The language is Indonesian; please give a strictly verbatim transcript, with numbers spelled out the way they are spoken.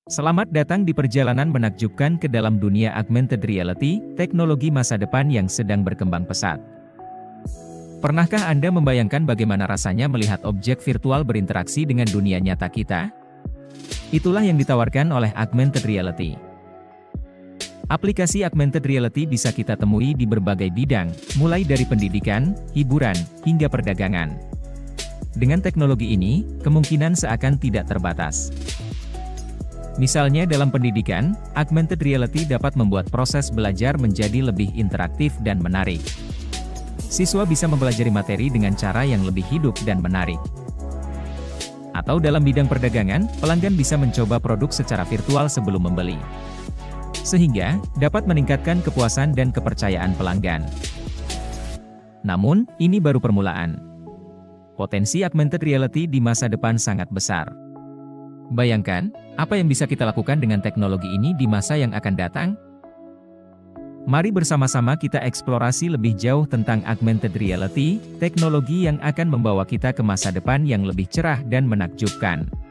Selamat datang di perjalanan menakjubkan ke dalam dunia augmented reality, teknologi masa depan yang sedang berkembang pesat. Pernahkah Anda membayangkan bagaimana rasanya melihat objek virtual berinteraksi dengan dunia nyata kita? Itulah yang ditawarkan oleh augmented reality. Aplikasi augmented reality bisa kita temui di berbagai bidang, mulai dari pendidikan, hiburan, hingga perdagangan. Dengan teknologi ini, kemungkinan seakan tidak terbatas. Misalnya dalam pendidikan, augmented reality dapat membuat proses belajar menjadi lebih interaktif dan menarik. Siswa bisa mempelajari materi dengan cara yang lebih hidup dan menarik. Atau dalam bidang perdagangan, pelanggan bisa mencoba produk secara virtual sebelum membeli. Sehingga, dapat meningkatkan kepuasan dan kepercayaan pelanggan. Namun, ini baru permulaan. Potensi augmented reality di masa depan sangat besar. Bayangkan, apa yang bisa kita lakukan dengan teknologi ini di masa yang akan datang? Mari bersama-sama kita eksplorasi lebih jauh tentang augmented reality, teknologi yang akan membawa kita ke masa depan yang lebih cerah dan menakjubkan.